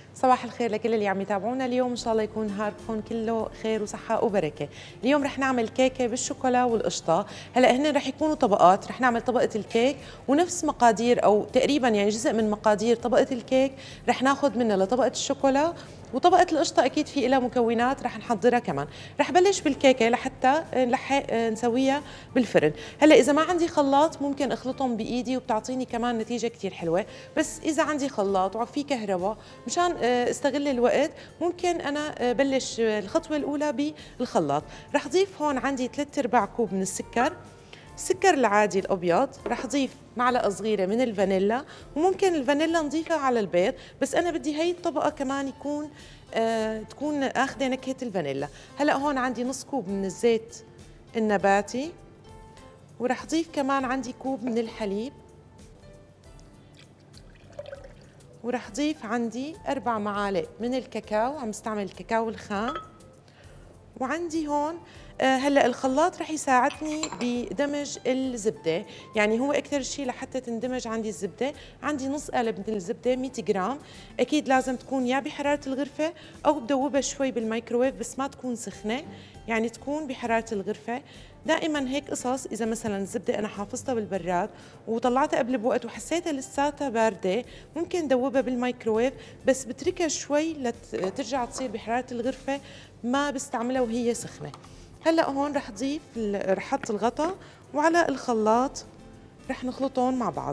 صباح الخير لكل اللي عم يتابعونا اليوم، ان شاء الله يكون نهاركم كله خير وصحه وبركه. اليوم رح نعمل كيكه بالشوكولا والقشطه. هلا هن رح يكونوا طبقات، رح نعمل طبقه الكيك ونفس مقادير او تقريبا يعني جزء من مقادير طبقه الكيك رح ناخذ منها لطبقه الشوكولا، وطبقه القشطه اكيد في لها مكونات رح نحضرها كمان. رح بلش بالكيكه لحتى نسويها بالفرن. هلا اذا ما عندي خلاط ممكن اخلطهم بايدي وبتعطيني كمان نتيجه كثير حلوه، بس اذا عندي خلاط وفي كهرباء مشان استغل الوقت ممكن انا بلش الخطوه الاولى بالخلاط. رح اضيف هون عندي 3/4 كوب من السكر العادي الابيض، رح اضيف معلقه صغيره من الفانيلا، وممكن الفانيلا نضيفها على البيض، بس انا بدي هي الطبقه كمان يكون تكون اخذه نكهه الفانيلا. هلا هون عندي نص كوب من الزيت النباتي، ورح اضيف كمان عندي كوب من الحليب، ورح اضيف عندي 4 معالق من الكاكاو، عم استعمل الكاكاو الخام. وعندي هون هلا الخلاط رح يساعدني بدمج الزبده، يعني هو اكثر شيء لحتى تندمج عندي الزبده. عندي نص قالب من الزبده 100 جرام، اكيد لازم تكون يا بحراره الغرفه او بدوبها شوي بالميكروويف، بس ما تكون سخنه، يعني تكون بحراره الغرفه. دائما هيك قصص، اذا مثلا الزبده انا حافظتها بالبراد وطلعتها قبل بوقت وحسيتها لساتها بارده، ممكن دوبها بالميكروويف، بس بتركها شوي لترجع تصير بحراره الغرفه، ما بستعملها وهي سخنه. هلا هون رح اضيف رح احط الغطا، وعلى الخلاط رح نخلطهم مع بعض.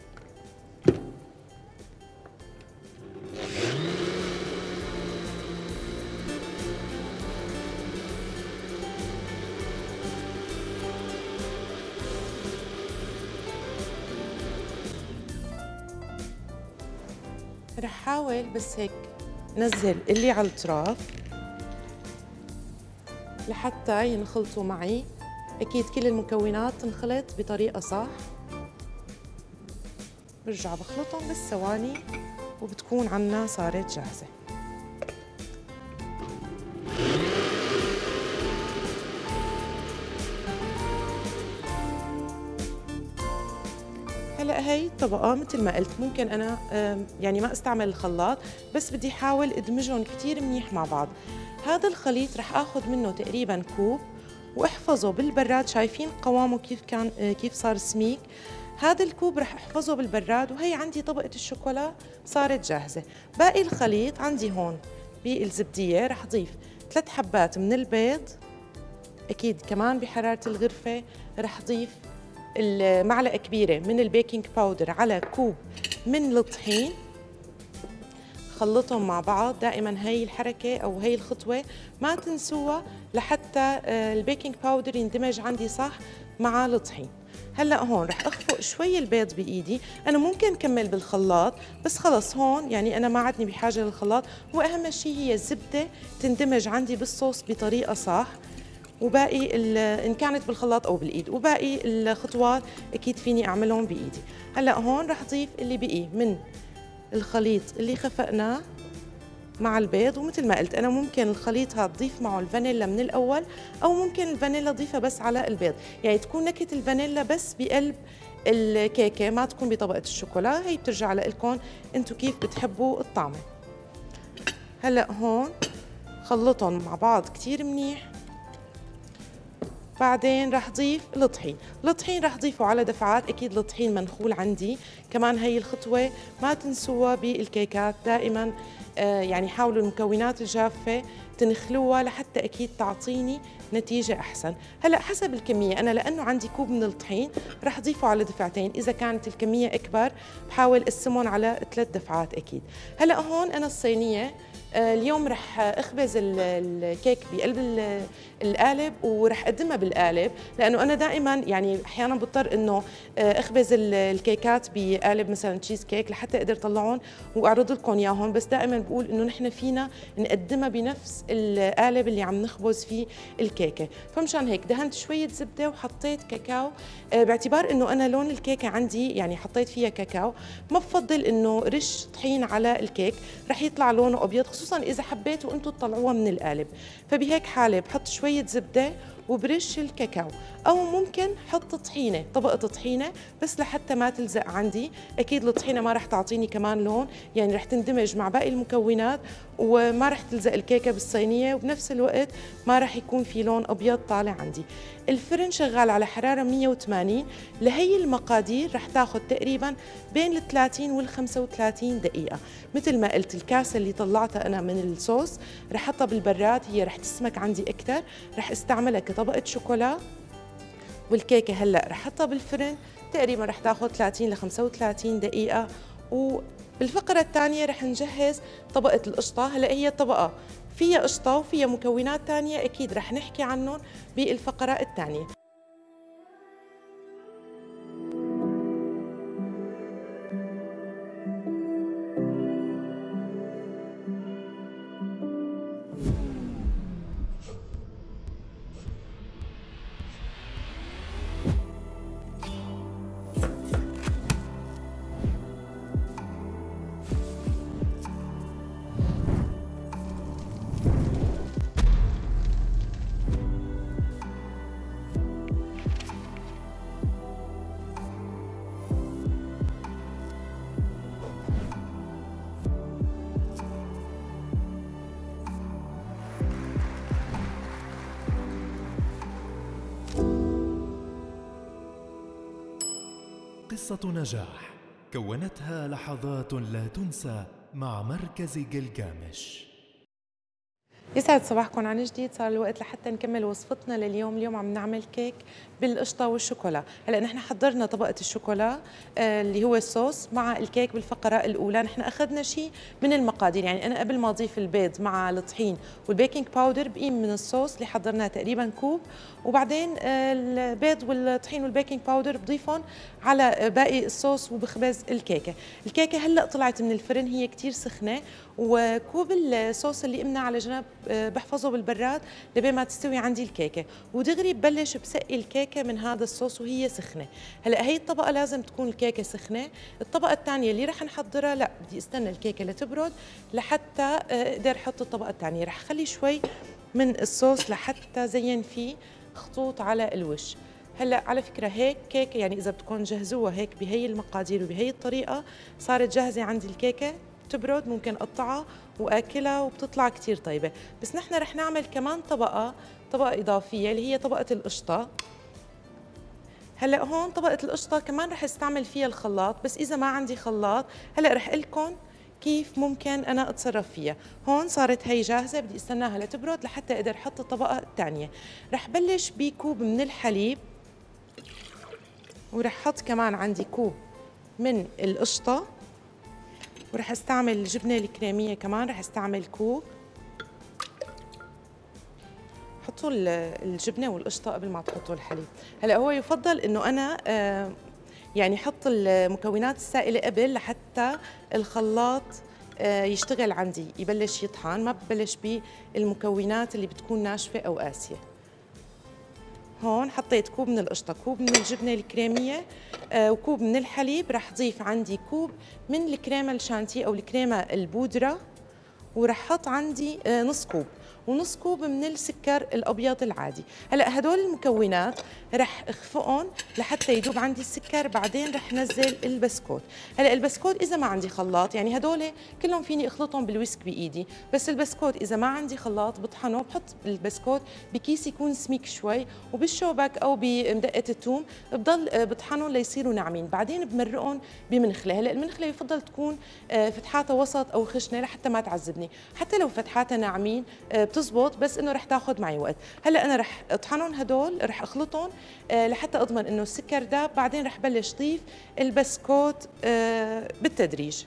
رح حاول بس هيك نزل اللي على الأطراف لحتى ينخلطوا معي. أكيد كل المكونات تنخلط بطريقة صح. برجع بخلطهم بس ثواني وبتكون عنا صارت جاهزة. هلا هي الطبقة مثل ما قلت ممكن أنا يعني ما استعمل الخلاط، بس بدي أحاول أدمجهم كتير منيح مع بعض. هذا الخليط رح آخذ منه تقريبا كوب واحفظه بالبراد. شايفين قوامه كيف كان كيف صار سميك؟ هذا الكوب رح احفظه بالبراد، وهي عندي طبقة الشوكولا صارت جاهزة. باقي الخليط عندي هون بالزبدية رح اضيف 3 حبات من البيض، اكيد كمان بحرارة الغرفة. رح اضيف معلقة كبيرة من البيكنج باودر على كوب من الطحين، خلطهم مع بعض. دائما هي الحركة أو هي الخطوة ما تنسوها لحتى البيكنج باودر يندمج عندي صح مع الطحين. هلا هون رح اخفق شوي البيض بايدي، انا ممكن كمل بالخلاط بس خلص هون يعني انا ما عدني بحاجه للخلاط. واهم شيء هي الزبده تندمج عندي بالصوص بطريقه صح، وباقي ان كانت بالخلاط او بالايد، وباقي الخطوات اكيد فيني اعملهم بايدي. هلا هون رح اضيف اللي بقي من الخليط اللي خفقناه مع البيض. ومثل ما قلت انا ممكن الخليط هذا تضيف معه الفانيلا من الاول، او ممكن الفانيلا اضيفها بس على البيض، يعني تكون نكهه الفانيلا بس بقلب الكيكه، ما تكون بطبقه الشوكولا. هي بترجع لكم انتم كيف بتحبوا الطعمه. هلا هون خلطهم مع بعض كثير منيح. بعدين رح ضيف الطحين رح ضيفه على دفعات، اكيد الطحين منخول عندي كمان. هي الخطوه ما تنسوها بالكيكات دائما، يعني حاولوا المكونات الجافه تنخلوها لحتى اكيد تعطيني نتيجه احسن. هلا حسب الكميه، انا لانه عندي كوب من الطحين رح اضيفه على دفعتين، اذا كانت الكميه اكبر بحاول اقسمهم على 3 دفعات اكيد. هلا هون انا الصينيه اليوم رح اخبز الكيك بقلب القالب، ورح اقدمها بالقالب، لانه انا دائما يعني احيانا بضطر انه اخبز الكيكات بقالب مثلا تشيز كيك لحتى اقدر اطلعهم واعرض لكم اياهم، بس دائما بقول انه نحن فينا نقدمها بنفس القالب اللي عم نخبز فيه الكيكه. فمشان هيك دهنت شويه زبده وحطيت كاكاو، باعتبار انه انا لون الكيكه عندي يعني حطيت فيها كاكاو، ما بفضل انه رش طحين على الكيك، رح يطلع لونه ابيض، خصوصا اذا حبيتوا انتم تطلعوها من القالب. فبهيك حاله بحط شويه زبده وبرش الكاكاو، او ممكن حط طحينه، طبقه طحينه بس لحتى ما تلزق عندي. اكيد الطحينه ما رح تعطيني كمان لون، يعني رح تندمج مع باقي المكونات وما رح تلزق الكيكه بالصينيه، وبنفس الوقت ما رح يكون في لون ابيض طالع عندي. الفرن شغال على حراره 180. لهي المقادير رح تاخذ تقريبا بين ال 30 وال 35 دقيقه. مثل ما قلت الكاسه اللي طلعتها انا من الصوص رح احطها بالبراد، هي رح تسمك عندي اكثر، رح استعملها كطبقه شوكولا. والكيكه هلا رح احطها بالفرن تقريبا رح تاخذ 30 ل 35 دقيقه. وبالفقره الثانيه رح نجهز طبقه القشطه. هلا هي طبقه فيها قشطه وفيها مكونات ثانيه اكيد رح نحكي عنهم بالفقره الثانيه. قصة نجاح كونتها لحظات لا تنسى مع مركز جلجامش. يسعد صباحكم عن جديد. صار الوقت لحتى نكمل وصفتنا لليوم. اليوم عم نعمل كيك بالقشطه والشوكولا. هلا نحن حضرنا طبقه الشوكولا اللي هو الصوص مع الكيك بالفقره الاولى. نحن اخذنا شيء من المقادير، يعني انا قبل ما اضيف البيض مع الطحين والبيكنج باودر بقيم من الصوص اللي حضرناه تقريبا كوب، وبعدين البيض والطحين والبيكنج باودر بضيفهم على باقي الصوص وبخبز الكيكه. الكيكه هلا طلعت من الفرن، هي كثير سخنه، وكوب الصوص اللي قمنا على جنب بحفظه بالبراد لبين ما تستوي عندي الكيكه، ودغري ببلش بسقي الكيكه من هذا الصوص وهي سخنه. هلا هي الطبقه لازم تكون الكيكه سخنه. الطبقه الثانيه اللي رح نحضرها لا، بدي استنى الكيكه لتبرد لحتى اقدر احط الطبقه الثانيه. رح اخلي شوي من الصوص لحتى زين فيه خطوط على الوش. هلا على فكره هيك كيكه، يعني اذا بدكم تجهزوها هيك بهي المقادير وبهي الطريقه صارت جاهزه عندي الكيكه، تبرد ممكن اقطعها واكلها وبتطلع كثير طيبه. بس نحن رح نعمل كمان طبقه اضافيه اللي هي طبقه القشطه. هلا هون طبقه القشطه كمان رح استعمل فيها الخلاط، بس اذا ما عندي خلاط هلا رح اقول لكم كيف ممكن انا اتصرف فيها. هون صارت هي جاهزه، بدي استناها لتبرد لحتى اقدر احط الطبقه الثانيه. رح بلش بكوب من الحليب، ورح احط كمان عندي كوب من القشطه، ورح استعمل الجبنه الكريميه كمان رح استعمل كوب. حطوا الجبنه والقشطه قبل ما تحطوا الحليب. هلا هو يفضل انه انا يعني حط المكونات السائله قبل لحتى الخلاط يشتغل عندي، يبلش يطحن، ما ببلش بالمكونات اللي بتكون ناشفه او قاسيه. هون حطيت كوب من القشطه، كوب من الجبنه الكريميه، وكوب من الحليب. رح ضيف عندي كوب من الكريمه الشانتيه او الكريمه البودره، ورح حط عندي نص كوب، ونص كوب من السكر الابيض العادي. هلا هدول المكونات رح اخفقهم لحتى يذوب عندي السكر، بعدين رح نزل البسكوت. هلا البسكوت اذا ما عندي خلاط، يعني هدول كلهم فيني اخلطهم بالويسك بايدي، بس البسكوت اذا ما عندي خلاط بطحنه، بحط البسكوت بكيس يكون سميك شوي، وبالشوبك او بمدقه الثوم بضل بطحنهم ليصيروا ناعمين، بعدين بمرقهم بمنخله. هلا المنخله يفضل تكون فتحاتها وسط او خشنه لحتى ما تعذبني، حتى لو فتحاتها ناعمين بتزبط، بس انه رح تاخذ معي وقت. هلا انا رح اطحنهم هدول، رح اخلطهم لحتى اضمن انه السكر داب، بعدين رح بلش ضيف البسكوت بالتدريج.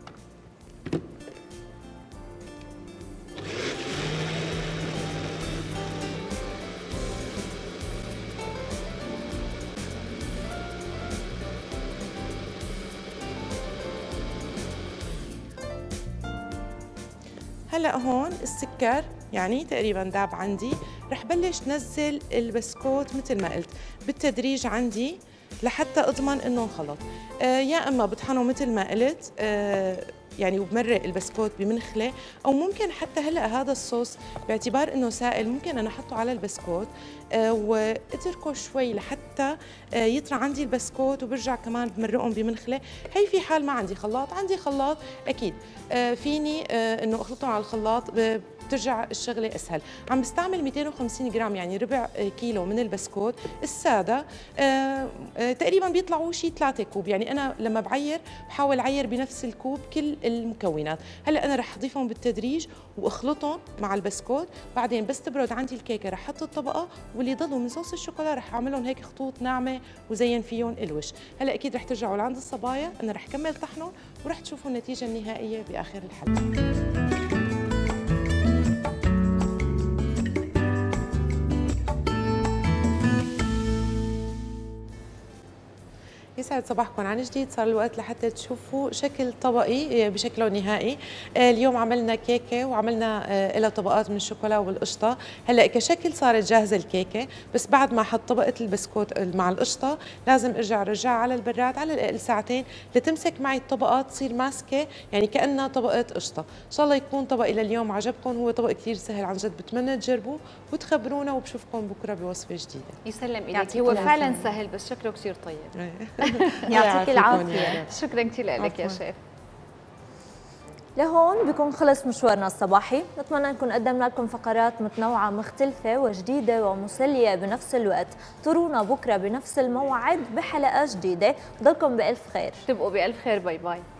هلا هون السكر يعني تقريبا داب عندي، رح بلش نزل البسكوت مثل ما قلت بالتدريج عندي لحتى اضمن انه انخلط. يا اما بطحنه مثل ما قلت يعني وبمرق البسكوت بمنخله، او ممكن حتى هلا هذا الصوص باعتبار انه سائل ممكن انا احطه على البسكوت واتركه شوي لحتى يطرى عندي البسكوت، وبرجع كمان بمرقهم بمنخله. هي في حال ما عندي خلاط. عندي خلاط اكيد فيني انه اخلطهم على الخلاط، بترجع الشغله اسهل. عم بستعمل 250 جرام يعني ربع كيلو من البسكوت الساده، تقريبا بيطلعوا شيء 3 كوب. يعني انا لما بعير بحاول عير بنفس الكوب كل المكونات. هلا انا رح اضيفهم بالتدريج واخلطهم مع البسكوت، بعدين بس تبرد عندي الكيكه رح احط الطبقه، واللي يضلوا من صوص الشوكولا رح اعملهم هيك خطوط ناعمه وزين فيهم الوش. هلا اكيد رح ترجعوا لعند الصبايا، انا رح كمل طحنهم ورح تشوفوا النتيجه النهائيه باخر الحلقه. يسعد صباحكم عن جديد. صار الوقت لحتى تشوفوا شكل طبقي بشكله النهائي. اليوم عملنا كيكه وعملنا لها طبقات من الشوكولا والقشطه. هلا كشكل صارت جاهزه الكيكه، بس بعد ما احط طبقه البسكوت مع القشطه لازم ارجعها على البراد على الاقل ساعتين لتمسك معي الطبقات تصير ماسكه، يعني كانها طبقه قشطه. ان شاء الله يكون طبقي لليوم عجبكم. هو طبق كثير سهل عن جد، بتمنى تجربوه وتخبرونا، وبشوفكم بكره بوصفه جديده. يسلم ايدك. هو فعلا سهل بس شكله كثير طيب. يعطيك العافية. شكرا كثير لك يا شيف. لهون بيكون خلص مشوارنا الصباحي. نتمنى نكون قدمنا لكم فقرات متنوعة مختلفة وجديدة ومسلية بنفس الوقت. طرونا بكرة بنفس الموعد بحلقة جديدة. ضلكم بألف خير. تبقوا بألف خير. باي باي.